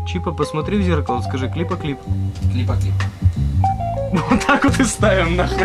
Чипа, посмотри в зеркало, скажи клипа-клип. Клипа-клип. Вот так вот и ставим нахуй.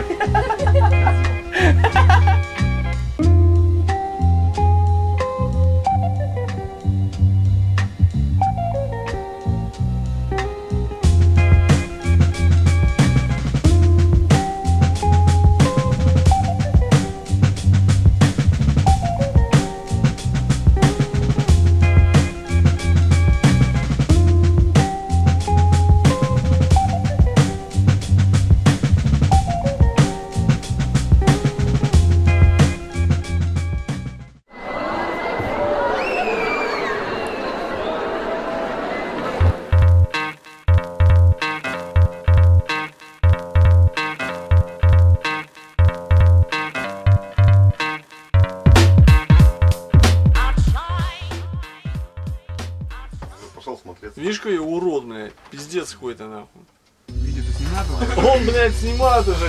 Видишь, какой урод, блядь, пиздец какой-то нахуй. Видео ты снимал? Он, блядь, снимает уже,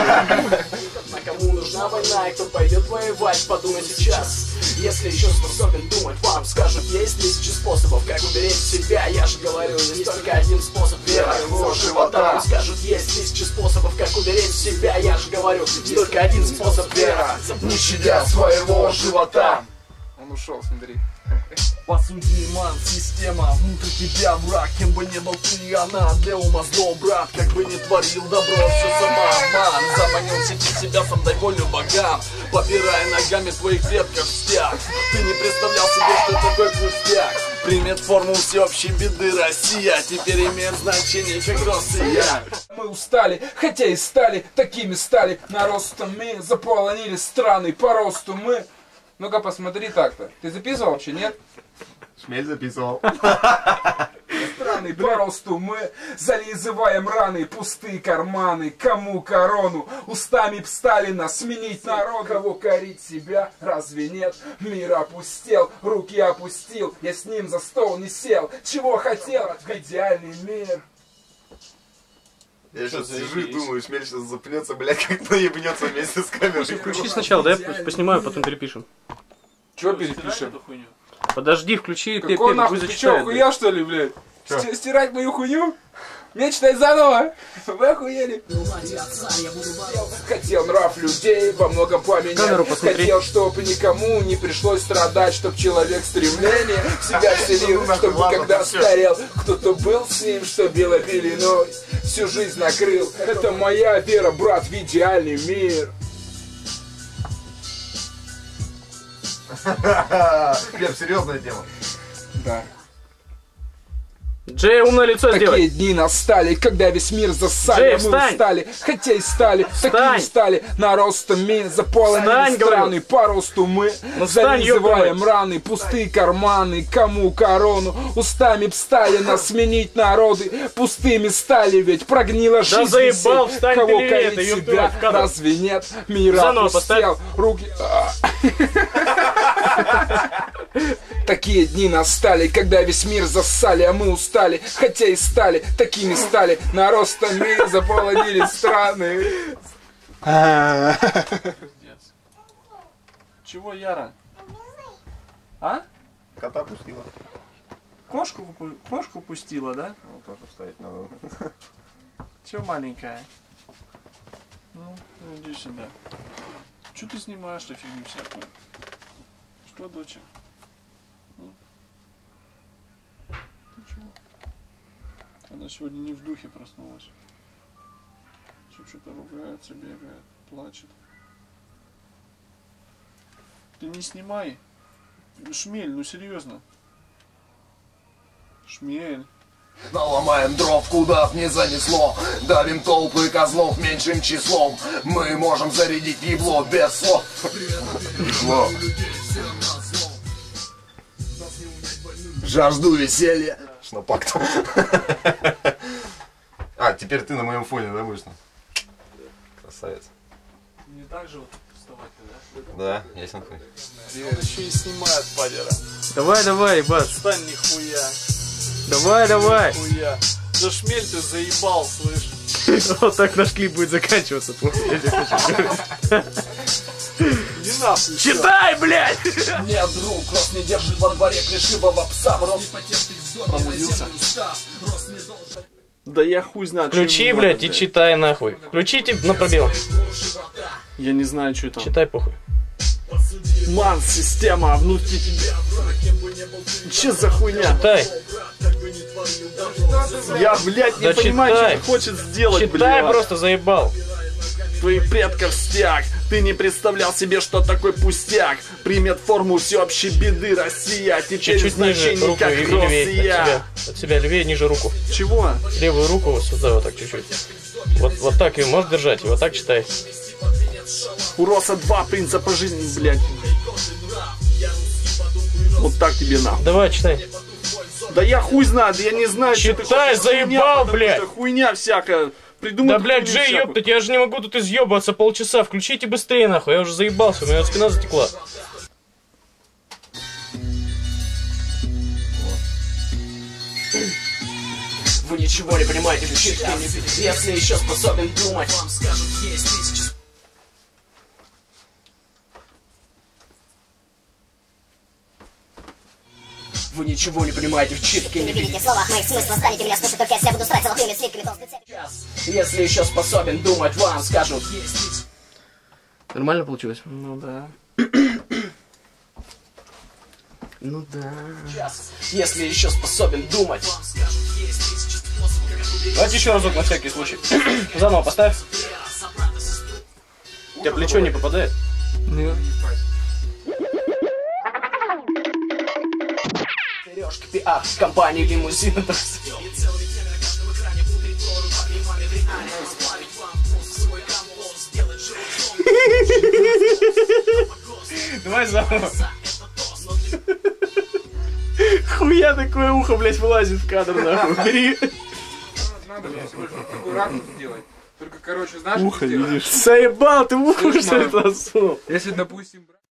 На кому нужна война и кто пойдет воевать, подумай сейчас. Если еще способен думать, вам скажут, есть тысячи способов, как уберечь себя. Я же говорю, есть только один способ, вера его живота. Вам скажут, есть тысячи способов, как уберечь себя. Я же говорю, есть только один способ, вера, не щадя своего живота. Он ушел, смотри. По сути, ман, система, внутрь тебя враг. Кем бы ни был ты, она для ума зло, брат. Как бы ни творил добро, все сама, ман. Заманил себя, сам дай волю богам, попирая ногами твоих предков стяг. Ты не представлял себе, что такой пустяк примет форму всеобщей беды. Россия теперь имеет значение, как Россия. Мы устали, хотя и стали, такими стали. Наростами заполонили страны по росту мы. Ну-ка посмотри так-то. Ты записывал вообще, нет? Шмель записывал. Страны по росту мы зализываем раны, пустые карманы. Кому корону? Устами б Сталина сменить народ. Кого корить себя? Разве нет? Мир опустел, руки опустил. Я с ним за стол не сел. Чего хотел? В идеальный мир. Я сейчас сижу и думаю, Шмель сейчас запнется, блядь, как наебнется вместе с камерой. Включи сначала, да, я поснимаю, потом перепишем. Чего перепишем? Подожди, включи, Какой нахуй? Ты чё, охуел что ли, блядь? Стирать мою хуйню? Мне читать заново? Вы охуели? Хотел нрав людей во многом поменять. Хотел, чтобы никому не пришлось страдать, чтоб человек стремление в себя вселил, чтобы когда старел, кто-то был с ним, что белой пеленой всю жизнь накрыл. Это моя вера, брат, в идеальный мир. Глеб, серьезная тема. Да. Джей, умное лицо сделай. Такие дни настали, когда весь мир засали, Джей, мы встань. устали, хотя и стали, Встань. такими стали, наростами заполонили Встань, страны, по росту мы Ну, встань, зализываем ёбаный. раны, пустые карманы, кому корону, устами б стали нас сменить народы, пустыми стали ведь, прогнила жизнь заебал, висеть. встань Кого ты, корить это, ёб себя, твою мать, в кадр. разве нет, мир Заново опустел, руки... Такие дни настали, когда весь мир засали, а мы устали, хотя и стали, такими стали, наростами заполонили страны. Чего, Яра? А? Кота пустила. Кошку пустила, да? Ну, тоже вставить надо. Че, маленькая? Ну, иди сюда. Че ты снимаешь-то фигню всякую? Что, доча? Ты чего? Она сегодня не в духе проснулась. Что-то ругается, бегает, плачет. Ты не снимай. Шмель, ну серьезно. Шмель. Наломаем дров, куда б не занесло. Давим толпы козлов меньшим числом. Мы можем зарядить ебло без слов. Ебло. Жажду веселья. Шнапакт. А, теперь ты на моем фоне, да, будешь? Красавец. Не так же вот вставать-то, да? Да, ясен хуй. Он еще и снимает падера. Давай, давай, ебать. Стань нихуя. Давай, давай. Нихуя. Да шмель ты заебал, слышь. Вот так наш клип будет заканчиваться. Не нахуй. Читай, блядь! Нет, друг, рост не держит во дворе плешивого пса. Рост Промудился. Да я хуй знаю. что Включи, ему блядь, надо, и читай нахуй. Включите на пробел. Я не знаю, что там. Читай похуй. Ман, система внутри тебя. Че за хуйня? Читай. Я, блядь, не Да понимаю, читай. что ты хочешь сделать, Читай, блядь. просто заебал. Твоих предков стяг. Ты не представлял себе, что такой пустяк примет форму всеобщей беды Россия. Теперь Чуть ниже значение руку как и левее Россия. от себя левее, ниже руку. Чего? Левую руку вот сюда вот так чуть-чуть. Вот так ее можешь держать, и вот так читай. У Роса два принципа жизни, блядь. Вот так тебе нахуй. Давай, читай. Да я хуй знаю, да я не знаю, что ты Читай, хочешь. заебал, Хуйня, блядь. потому что хуйня всякая. Придумай Да, блядь, хуйню Джей, всякую. ёптать, я же не могу тут изъебываться полчаса. Включите быстрее, нахуй. Я уже заебался, у меня спина затекла. Вы ничего не понимаете, если еще способен думать. Вам скажут, есть тысячи. Вы ничего не понимаете в читке, Не видите в словах моих смысла, станете меня слушать, только если я буду срать золотыми слитками толстой цепи. Если еще способен думать, вам скажут, есть. Нормально получилось? Ну да. Ну да. Если еще способен думать. Давайте еще разок на всякий случай. Заново поставь. У тебя плечо не попадает? Нет. Сережки, пиар, компании лимузин. Давай заново. Хуя такое ухо, блядь, вылазит в кадр, нахуй. Бери. Надо всего лишь такой ракурс сделать. Только, короче, знаешь, Ухо что сделать? видишь. Заебал, ты ухо, Слышь, что ли, мам. засунул? Если, допустим...